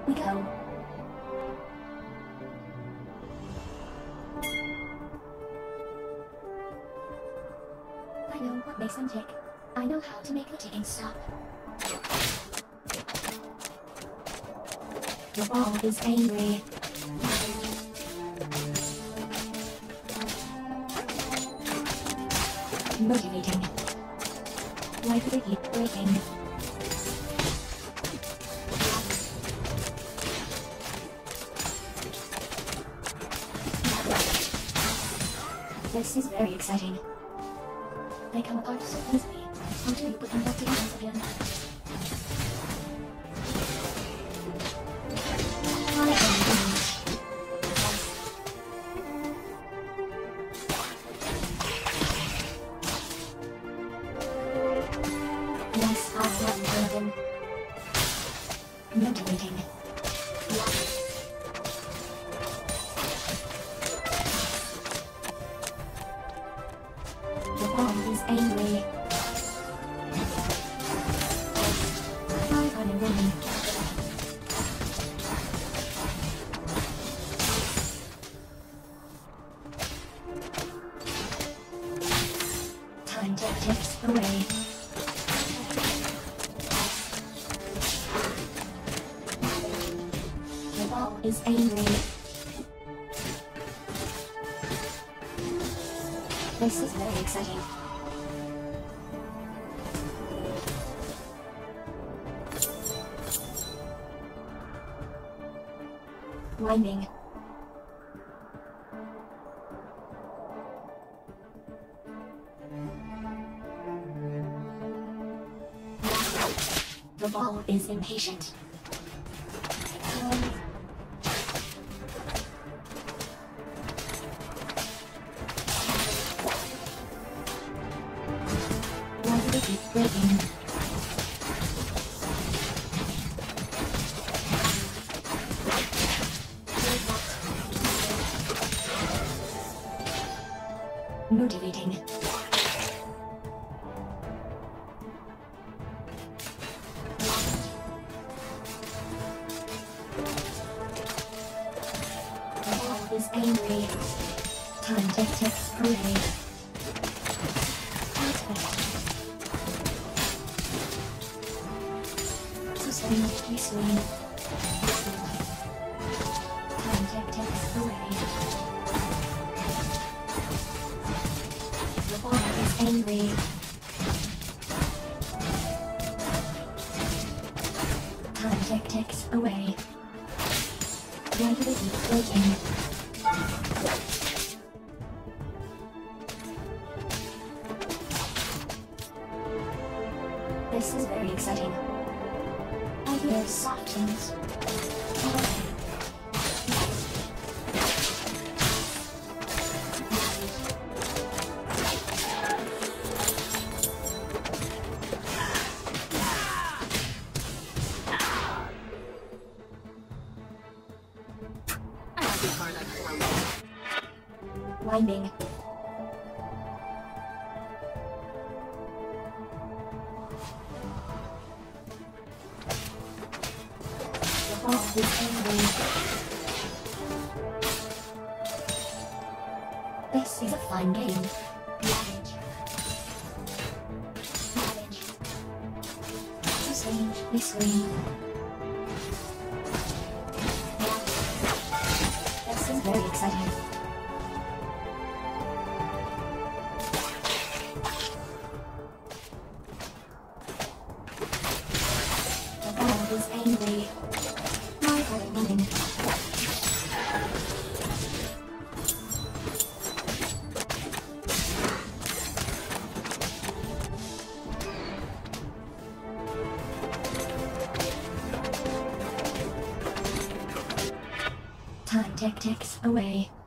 we go. I know what makes them tick. I know how to make the ticking stop. The ball is angry. Motivating. Why do they keep breaking? This is very exciting. They come apart so easily until you put them back together again. Yes, I have one of them. Motivating. The ball is angry. I'm running woman. Time ticks away. The ball is angry. This is very exciting. Winding. The ball is impatient. Why do they keep breaking? Motivating. The ball is angry. Time ticks away. Sustainedly swing. Time ticks away. The ball is angry. Time ticks away. Why do they keep breaking? This is very exciting. I hear soft tunes. Winding. The ball is angry. This is a fun game. Ravage. Ravage. Sustain, we scream. This is very exciting. Is angry. My heart beating. Time ticks away.